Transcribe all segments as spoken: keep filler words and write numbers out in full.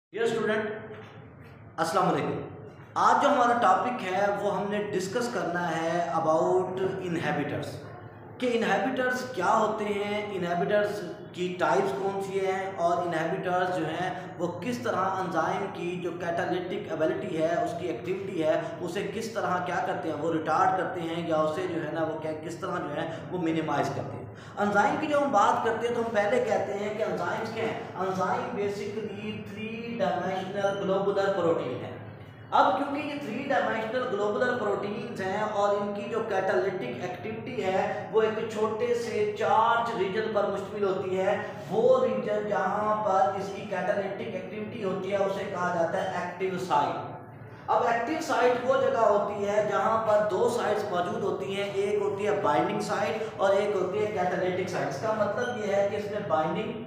Dear student, अस्सलाम वालेकुम। आज जो हमारा टॉपिक है वो हमने डिस्कस करना है अबाउट इनहेबिटर्स कि इनहेबिटर्स क्या होते हैं, इनहेबिटर्स की टाइप्स कौन सी हैं और इनहेबिटर्स जो हैं वो किस तरह एंजाइम की जो कैटालिटिक एबिलिटी है, उसकी एक्टिविटी है, उसे किस तरह क्या करते हैं, वो रिटार्ड करते हैं या उसे जो है ना वो क्या किस तरह जो है वो मिनिमाइज करते हैं। एंजाइम की जब हम बात करते हैं तो हम पहले कहते हैं कि एंजाइम्स क्या हैं। Enzyme basically three dimensional globular protein है। अब क्योंकि ये थ्री डायमेंशनल ग्लोबुलर प्रोटीन्स हैं और इनकी जो कैटालिटिक एक्टिविटी है वो एक छोटे से चार्ज रीजन पर मुश्तमिल होती है, वो रीजन जहां पर इसकी कैटालिटिक एक्टिविटी होती है उसे कहा जाता है एक्टिव साइट। अब एक्टिव साइट वो जगह होती है जहां पर दो साइट्स मौजूद होती हैं, एक होती है बाइंडिंग साइट और एक होती है कैटालिटिक साइट। इसका मतलब ये है कि इसमें बाइंडिंग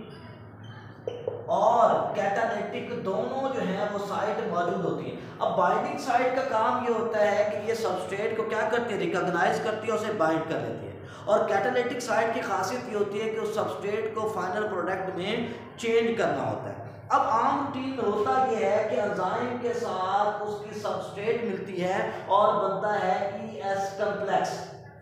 और कैटालिटिक दोनों जो है वो साइट मौजूद होती है। अब बाइंडिंग साइट का काम ये होता है कि ये सबस्ट्रेट को क्या करती है, रिकॉग्नाइज करती है, उसे बाइंड कर लेती है। और कैटालिटिक साइट की खासियत ये होती है कि उस सबस्ट्रेट को फाइनल प्रोडक्ट में चेंज करना होता है। अब आम रूटीन होता यह है कि एंजाइम के साथ उसकी सबस्ट्रेट मिलती है और बनता है ई एस कॉम्प्लेक्स।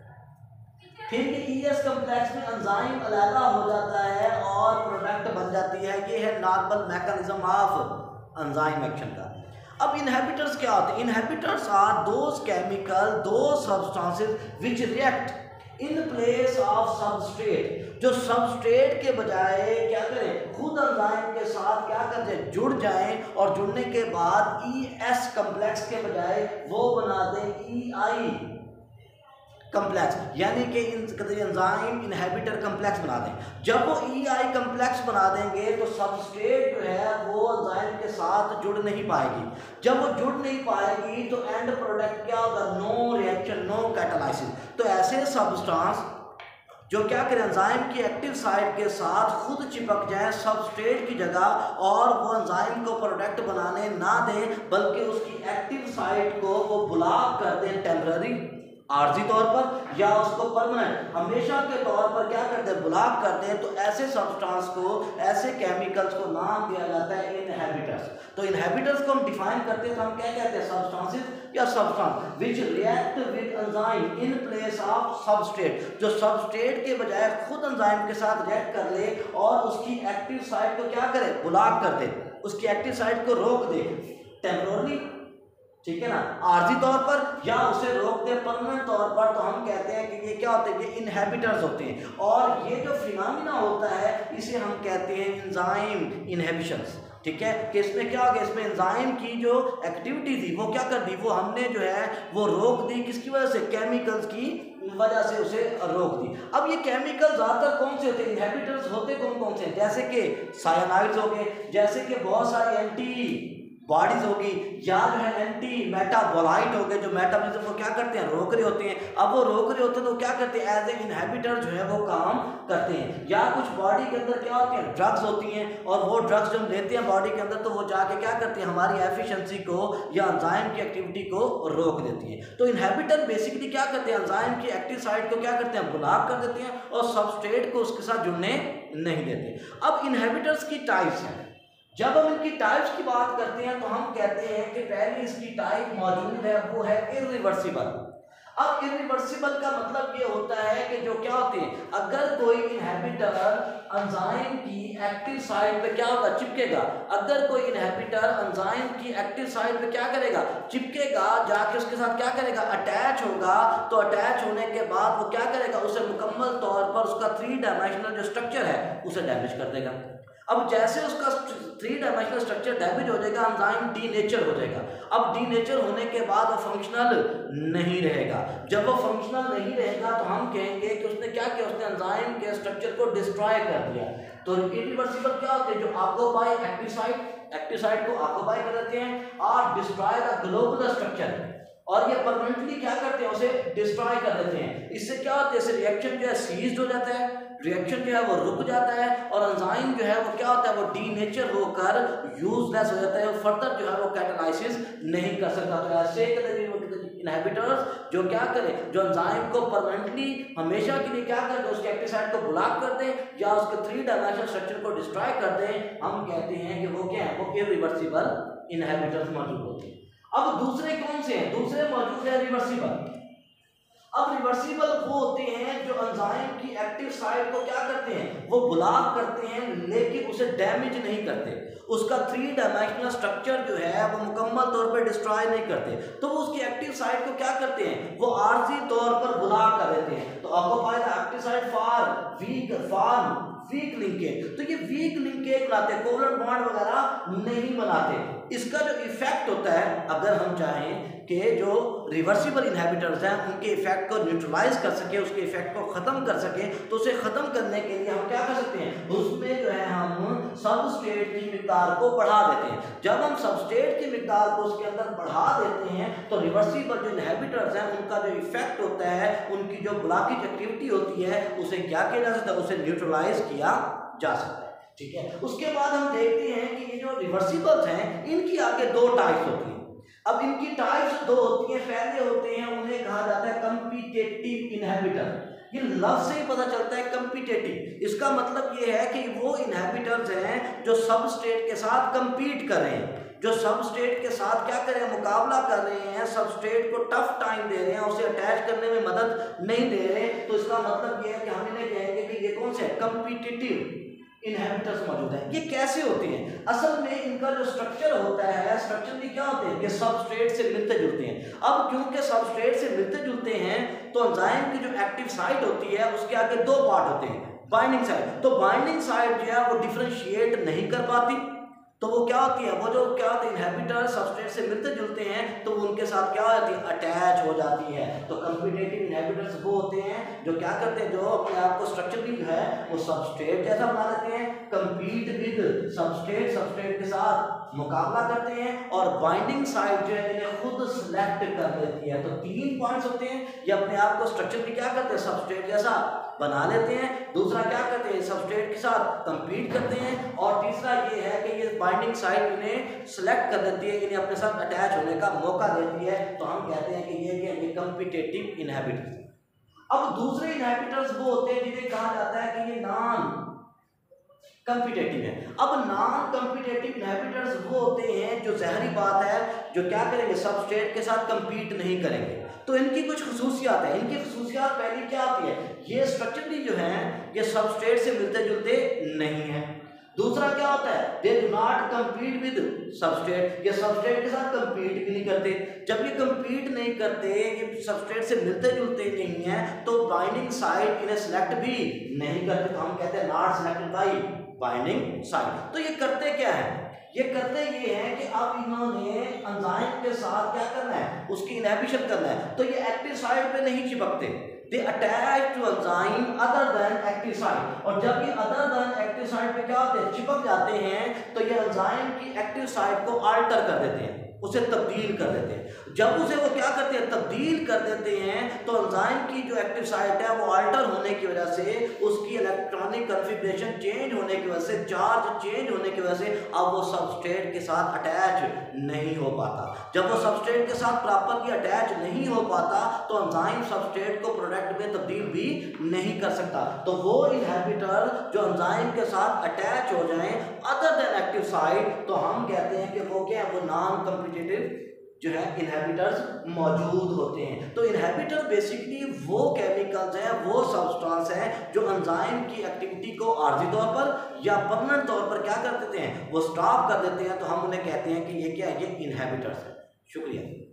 फिर ये ई एस कॉम्प्लेक्स में एंजाइम अलग हो जाता है और प्रोडक्ट बन जाती है। ये है normal mechanism of enzyme action का। अब इनहेबिटर्स क्या होते हैं? Inhibitors are those chemical, those substances which react in place of substrate, जो सबस्ट्रेट के बजाय क्या करें, खुद एंजाइम के साथ क्या करते हैं, जुड़ जाएं और जुड़ने के बाद ई एस कॉम्प्लेक्स के बजाय वो बना दें ई आई कम्प्लेक्स, यानी कि एंजाइम इनहेबिटर कम्प्लेक्स बना दें। जब वो ई आई कम्प्लेक्स बना देंगे तो सबस्ट्रेट जो है वो एंजाइम के साथ जुड़ नहीं पाएगी। जब वो जुड़ नहीं पाएगी तो एंड प्रोडक्ट क्या होगा, नो रिएक्शन, नो कैटालाइसिस। तो ऐसे सब्सटेंस जो क्या करें, एंजाइम की एक्टिव साइट के साथ खुद चिपक जाए सबस्ट्रेट की जगह और वो एंजाइम को प्रोडक्ट बनाने ना दें, बल्कि उसकी एक्टिव साइट को वो ब्लॉक कर दें टेम्पररी आर्जी तौर पर या उसको परमानेंट हमेशा के तौर पर क्या करते हैं, ब्लॉक करते हैं। तो ऐसे सब्सटेंस को, ऐसे केमिकल्स को नाम दिया जाता है इनहेबिटर्स। तो इनहेबिटर्स को हम डिफाइन करते हैं तो हम क्या कहते हैं, सब्सटेंसेस या substance which react with enzyme in place of substrate, जो सबस्ट्रेट के बजाय खुद एंजाइम के साथ रिएक्ट कर ले और उसकी एक्टिव साइट को क्या करे, ब्लॉक कर दे, उसकी एक्टिव साइट को रोक दे टेम्पररी, ठीक है ना, आर्जी तौर पर, या उसे रोक दे परमानेंट तौर पर। तो हम कहते हैं कि ये क्या होते हैं, ये इनहेबिटर्स होते हैं। और ये जो फिनोमिना होता है इसे हम कहते हैं एंजाइम इनहिबिशंस। ठीक है, कि इसमें क्या हो गया, इसमें एंजाइम की जो एक्टिविटी थी वो क्या कर दी, वो हमने जो है वो रोक दी। किसकी वजह से, केमिकल्स की वजह से उसे रोक दी। अब ये केमिकल ज्यादातर कौन से होते हैं, इनहेबिटर्स होते कौन कौन से हैं, जैसे कि साइनाइड्स हो गए, जैसे कि बहुत सारी एंटी बॉडीज होगी, या जो है एंटी मेटाबोलाइट हो गए जो मेटाबॉलिज्म को क्या करते हैं, रोक रहे होते हैं। अब वो रोक रहे होते हैं तो क्या करते हैं, एज ए इनहेबिटर जो है वो काम करते हैं। या कुछ बॉडी के अंदर क्या होती है, ड्रग्स होती हैं, और वो ड्रग्स जब लेते हैं बॉडी के अंदर तो वो जाके क्या करती है, हमारी एफिशिएंसी को या एंजाइम की एक्टिविटी को रोक देती है। तो इनहेबिटर बेसिकली क्या करते हैं, एंजाइम की एक्टिव साइट को क्या करते हैं, ब्लॉक कर देते हैं और सबस्ट्रेट को उसके साथ जुड़ने नहीं देते। अब इनहेबिटर्स की टाइप्स हैं। जब हम इनकी टाइप्स की बात करते हैं तो हम कहते हैं कि पहली इसकी टाइप मौजूद है वो है इरिवर्सिबल। अब इरिवर्सिबल का मतलब ये होता है कि जो क्या होते हैं, अगर कोई इनहेबिटर एंजाइम की एक्टिव साइट पे क्या होगा, चिपकेगा। अगर कोई इनहेबिटर एंजाइम की एक्टिव साइट पे क्या करेगा, चिपकेगा, जाके उसके साथ क्या करेगा, अटैच होगा। तो अटैच होने के बाद वो क्या करेगा, उसे मुकम्मल तौर पर उसका थ्री डायमेंशनल जो स्ट्रक्चर है उसे डैमेज कर देगा। अब जैसे उसका थ्री डायमेंशनल स्ट्रक्चर डैमेज हो जाएगा, एंजाइम डीनेचर हो जाएगा। अब डीनेचर होने के बाद वो फंक्शनल नहीं रहेगा। जब वो फंक्शनल नहीं रहेगा तो हम कहेंगे कि उसने क्या किया, उसने एंजाइम के स्ट्रक्चर को डिस्ट्रॉय कर दिया। तो इरिवर्सिबल क्या होते हैं, जो occupy active site, active site को ऑक्यूपाई कर देते हैं और डिस्ट्रॉय द ग्लोबुलर स्ट्रक्चर, और ये परमानेंटली क्या करते हैं, उसे डिस्ट्रॉय कर देते हैं। इससे क्या होता है, इससे रिएक्शन जो है सीज्ड हो जाता है, रिएक्शन जो है वो रुक जाता है और एंजाइम जो है वो क्या होता है, वो डीनेचर होकर यूजलेस हो जाता है, फर्दर जो है वो कैटालाइसिस नहीं कर सकता। तो ऐसे इनहिबिटर्स जो क्या करें, जो एंजाइम को परमानेंटली हमेशा के लिए क्या कर दें, उसके एक्टिव साइट को ब्लॉक कर दें या उसके थ्री डायमेंशनल स्ट्रक्चर को डिस्ट्रॉय कर दें, हम कहते हैं कि वो क्या है, वो इरिवर्सिबल इनहिबिटर्स मौजूद होते हैं। अब दूसरे कौन से हैं, दूसरे मौजूद है रिवर्सिबल। अब रिवर्सिबल वो होते हैं जो एंजाइम की एक्टिव साइट को क्या करते हैं, वो ब्लॉक करते हैं लेकिन उसे डैमेज नहीं करते, उसका थ्री डायमेंशनल स्ट्रक्चर जो है वो मुकम्मल तौर पर डिस्ट्रॉय नहीं करते, तो वो उसकी एक्टिव साइट को क्या करते हैं, वो आर्जी तौर पर ब्लॉक कर देते हैं। तो occupy the active site for weak form weak linkage, तो ये वीक लिंकेज बनाते हैं, कोवलेंट बॉन्ड वगैरह नहीं बनाते। इसका जो इफेक्ट होता है, अगर हम चाहें कि जो रिवर्सिबल इनहिबिटर्स हैं उनके इफेक्ट को न्यूट्रलाइज कर सके, उसके इफेक्ट को खत्म कर सके, तो उसे खत्म करने के लिए हम क्या कर सकते हैं, उसमें जो है हम सबस्ट्रेट की मिकदार को बढ़ा देते हैं। जब हम सबस्ट्रेट की मिकदार को उसके अंदर बढ़ा देते हैं तो रिवर्सिबल जो इनहिबिटर्स हैं उनका जो इफेक्ट होता है, उनकी जो ब्लॉकेज एक्टिविटी होती है, उसे क्या किया जा सकता है, उसे न्यूट्रलाइज किया जा सकता है। ठीक है, उसके बाद हम देखते हैं कि ये जो रिवर्सिबल्स हैं इनकी आगे दो टाइप्स होती हैं। अब इनकी टाइप्स दो होती हैं, पहले होते हैं उन्हें कहा जाता है कम्पिटिटिव इनहिबिटर। ये लफ्ज से ही पता चलता है कम्पिटिटिव, इसका मतलब ये है कि वो इनहिबिटर्स हैं जो सबस्ट्रेट के साथ कंपीट कर रहे हैं, जो सबस्ट्रेट के साथ क्या कर रहे हैं, मुकाबला कर रहे हैं, सबस्ट्रेट को टफ टाइम दे रहे हैं, उसे अटैच करने में मदद नहीं दे रहे। तो इसका मतलब ये है कि हम इन्हें कहेंगे कि ये कौन से कम्पिटिटिव इनहिबिटर्स मौजूद हैं। ये कैसे होते हैं, असल में इनका जो स्ट्रक्चर होता है, स्ट्रक्चरली क्या होते हैं, ये सबस्ट्रेट से मिलते जुलते हैं। अब क्योंकि सबस्ट्रेट से मिलते जुलते हैं तो एंजाइम की जो एक्टिव साइट होती है उसके आगे दो पार्ट होते हैं, बाइंडिंग साइट। तो बाइंडिंग साइट जो है वो डिफरेंशिएट नहीं कर पाती, तो वो क्या होती है, वो जो क्या होती है इनहिबिटर सबस्ट्रेट से मिलते जुलते हैं तो उनके साथ क्या हो जाती है, अटैच हो जाती है। तो कम्पिटिटिव इनहिबिटर्स वो होते हैं जो क्या करते हैं, जो अपने आप को स्ट्रक्चरली जो है वो सबस्ट्रेट जैसा बना लेते हैं, कंपीट विद सबस्ट्रेट, सबस्ट्रेट के साथ मुकाबला करते हैं, और बाइंडिंग साइट जो है इन्हें खुद सिलेक्ट कर लेती है। तो तीन पॉइंट्स होते हैं, ये अपने आप को स्ट्रक्चरली क्या करते हैं, सबस्ट्रेट जैसा बना लेते हैं, दूसरा क्या करते हैं, सबस्ट्रेट के साथ कंपीट करते हैं, और तीसरा ये है कि ये बाइंडिंग साइट इन्हें सिलेक्ट कर देती है, इन्हें अपने साथ अटैच होने का मौका देती है। तो हम कहते हैं कि ये क्या है, ये कम्पिटिटिव इनहिबिटर्स। अब दूसरे इनहिबिटर्स वो होते हैं जिन्हें कहा जाता है कि ये नॉन कम्पिटिटिव है। अब नॉन कम्पिटिटिव इनहिबिटर्स वो होते हैं जो ज़ाहिरी बात है जो क्या करेंगे, सबस्ट्रेट के साथ कंपीट नहीं करेंगे। तो इनकी कुछ खसूसियात है, इनकी खसूसियात पहली क्या आती है, ये स्ट्रक्चरली जो है ये सबस्ट्रेट से मिलते जुलते नहीं है। दूसरा क्या होता है, they do not compete with substrate, ये सबस्ट्रेट के साथ कंपीट भी नहीं करते। जब ये कंपीट नहीं करते, ये सबस्ट्रेट से मिलते जुलते नहीं है, तो बाइंडिंग साइट इन्हें सिलेक्ट भी नहीं करते, तो हम कहते हैं not selected by binding site. तो ये करते क्या है, ये करते ये हैं कि अब इन्होंने एंजाइम के साथ क्या करना है, उसकी इनहिबिशन करना है। तो ये एक्टिव साइट पे नहीं चिपकते, they attach to enzyme other than active site, और जब ये अदर देन एक्टिव साइट पे क्या होते हैं, चिपक जाते हैं, तो ये एंजाइम की एक्टिव साइट को अल्टर कर देते हैं, उसे तब्दील कर देते हैं। जब उसे वो क्या करते हैं, तब्दील कर देते हैं, तो एंजाइम की जो एक्टिव साइट है वो अल्टर होने की वजह से, उसकी इलेक्ट्रॉनिक कन्फिग्रेशन चेंज होने की वजह से, चार्ज चेंज होने की वजह से अब वो सबस्ट्रेट के साथ अटैच नहीं हो पाता। जब वो सबस्ट्रेट के साथ प्रॉपरली अटैच नहीं हो पाता तो एंजाइम सबस्ट्रेट को प्रोडक्ट में तब्दील भी नहीं कर सकता। तो वो इनहिबिटर जो एंजाइम के साथ अटैच हो जाएं अदर देन एक्टिव साइट, तो हम कहते हैं कि वो क्या है, वो नॉन कम्पिटिटिव जो है इनहिबिटर्स मौजूद होते हैं। तो इनहिबिटर बेसिकली वो केमिकल्स हैं, वो सब्सटेंस हैं जो एंजाइम की एक्टिविटी को आर्जी तौर पर या परमानेंट तौर पर क्या कर देते हैं, वो स्टॉप कर देते हैं। तो हम उन्हें कहते हैं कि ये क्या है, ये इनहिबिटर्स है। शुक्रिया।